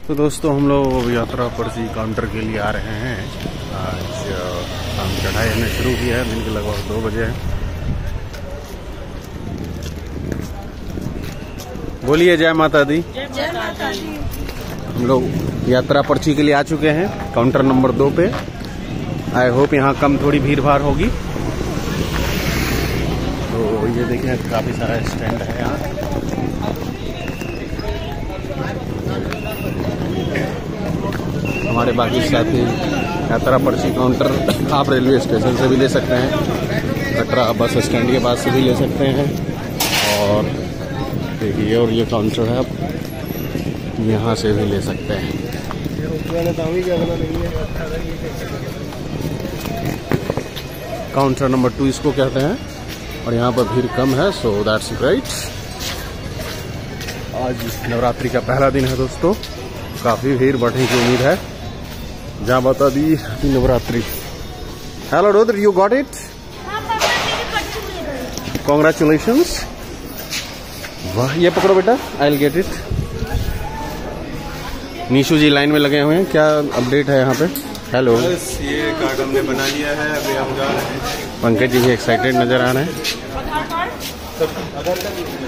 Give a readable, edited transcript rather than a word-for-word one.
तो दोस्तों हम लोग यात्रा पर्ची काउंटर के लिए आ रहे हैं। आज शाम की 2:30 हमने शुरू किया है, दिन के लगभग 2 बजे है। बोलिए जय माता दी। जय माता दी। हम लोग यात्रा पर्ची के लिए आ चुके हैं काउंटर नंबर 2 पे। आई होप यहाँ कम थोड़ी भीड़ भाड़ होगी। तो ये देखिए काफ़ी सारा स्टैंड है यहाँ। हमारे बाकी साथी यात्रा पर्ची काउंटर आप रेलवे स्टेशन से भी ले सकते हैं, कटरा बस स्टैंड के पास से भी ले सकते हैं। और देखिए और ये काउंटर है, आप यहाँ से भी ले सकते हैं। काउंटर नंबर 2 इसको कहते हैं और यहाँ पर भीड़ कम है, सो दैट्स ग्रेट। आज नवरात्रि का पहला दिन है दोस्तों, काफ़ी भीड़ बढ़ने की उम्मीद है। जहाँ बता दी Navratri. Hello Rudra, you got it? Congratulations. वाह, ये पकड़ो बेटा, I will get it. Nishu ji line में लगे हुए हैं, क्या अपडेट है यहाँ पे? हेलो, ये कार्ड हमने बना लिया है, अभी हम जा रहे हैं। पंकज जी भी एक्साइटेड नजर आ रहे हैं।